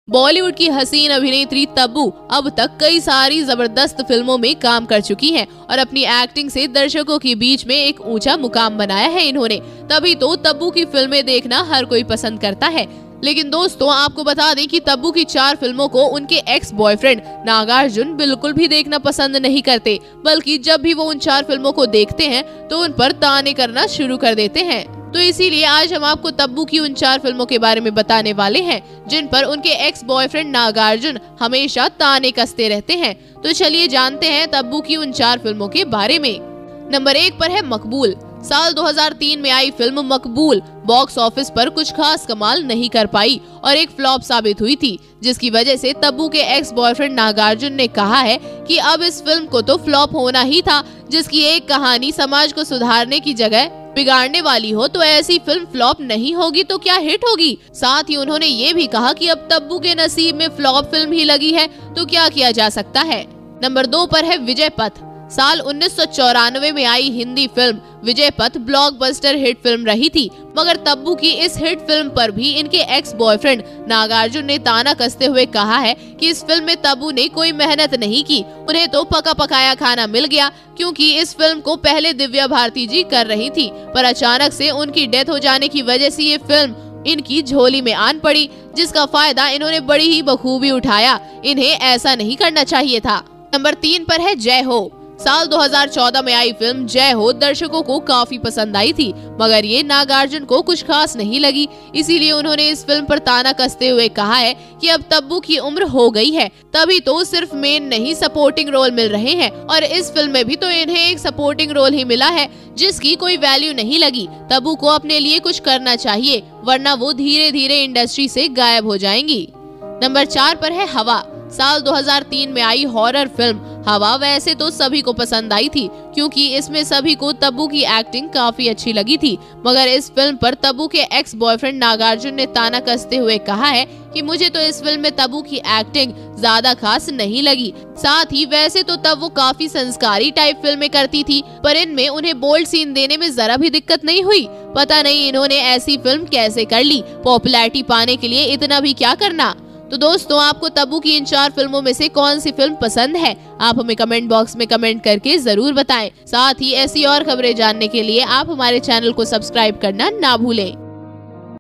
बॉलीवुड की हसीन अभिनेत्री तब्बू अब तक कई सारी जबरदस्त फिल्मों में काम कर चुकी हैं और अपनी एक्टिंग से दर्शकों के बीच में एक ऊंचा मुकाम बनाया है इन्होंने। तभी तो तब्बू की फिल्में देखना हर कोई पसंद करता है। लेकिन दोस्तों, आपको बता दें कि तब्बू की 4 फिल्मों को उनके एक्स बॉयफ्रेंड नागार्जुन बिल्कुल भी देखना पसंद नहीं करते, बल्कि जब भी वो उन 4 फिल्मों को देखते हैं तो उन पर ताने करना शुरू कर देते हैं। तो इसीलिए आज हम आपको तब्बू की उन 4 फिल्मों के बारे में बताने वाले हैं जिन पर उनके एक्स बॉयफ्रेंड नागार्जुन हमेशा ताने कसते रहते हैं। तो चलिए जानते हैं तब्बू की उन 4 फिल्मों के बारे में। नंबर 1 पर है मकबूल। साल 2003 में आई फिल्म मकबूल बॉक्स ऑफिस पर कुछ खास कमाल नहीं कर पाई और एक फ्लॉप साबित हुई थी, जिसकी वजह से तब्बू के एक्स बॉयफ्रेंड नागार्जुन ने कहा है कि अब इस फिल्म को तो फ्लॉप होना ही था, जिसकी एक कहानी समाज को सुधारने की जगह बिगाड़ने वाली हो तो ऐसी फिल्म फ्लॉप नहीं होगी तो क्या हिट होगी। साथ ही उन्होंने ये भी कहा कि अब तब्बू के नसीब में फ्लॉप फिल्म ही लगी है तो क्या किया जा सकता है। नंबर 2 पर है विजय पथ। साल 1994 में आई हिंदी फिल्म विजय पथ ब्लॉकबस्टर हिट फिल्म रही थी, मगर तब्बू की इस हिट फिल्म पर भी इनके एक्स बॉयफ्रेंड नागार्जुन ने ताना कसते हुए कहा है कि इस फिल्म में तब्बू ने कोई मेहनत नहीं की, उन्हें तो पका पकाया खाना मिल गया, क्योंकि इस फिल्म को पहले दिव्या भारती जी कर रही थी, पर अचानक से उनकी डेथ हो जाने की वजह से ये फिल्म इनकी झोली में आन पड़ी, जिसका फायदा इन्होंने बड़ी ही बखूबी उठाया। इन्हें ऐसा नहीं करना चाहिए था। नंबर 3 पर है जय हो। साल 2014 में आई फिल्म जय हो दर्शकों को काफी पसंद आई थी, मगर ये नागार्जुन को कुछ खास नहीं लगी, इसीलिए उन्होंने इस फिल्म पर ताना कसते हुए कहा है कि अब तब्बू की उम्र हो गई है, तभी तो सिर्फ मेन नहीं सपोर्टिंग रोल मिल रहे हैं और इस फिल्म में भी तो इन्हें एक सपोर्टिंग रोल ही मिला है जिसकी कोई वैल्यू नहीं लगी। तब्बू को अपने लिए कुछ करना चाहिए, वरना वो धीरे धीरे इंडस्ट्री से गायब हो जाएंगी। नंबर 4 पर है हवा। साल 2003 में आई हॉरर फिल्म हवा वैसे तो सभी को पसंद आई थी, क्योंकि इसमें सभी को तब्बू की एक्टिंग काफी अच्छी लगी थी, मगर इस फिल्म पर तब्बू के एक्स बॉयफ्रेंड नागार्जुन ने ताना कसते हुए कहा है कि मुझे तो इस फिल्म में तब्बू की एक्टिंग ज्यादा खास नहीं लगी। साथ ही वैसे तो तब वो काफी संस्कारी टाइप फिल्में करती थी, पर इनमें उन्हें बोल्ड सीन देने में जरा भी दिक्कत नहीं हुई। पता नहीं इन्होंने ऐसी फिल्म कैसे कर ली, पॉपुलैरिटी पाने के लिए इतना भी क्या करना। तो दोस्तों, आपको तब्बू की इन 4 फिल्मों में से कौन सी फिल्म पसंद है, आप हमें कमेंट बॉक्स में कमेंट करके जरूर बताएं। साथ ही ऐसी और खबरें जानने के लिए आप हमारे चैनल को सब्सक्राइब करना ना भूलें।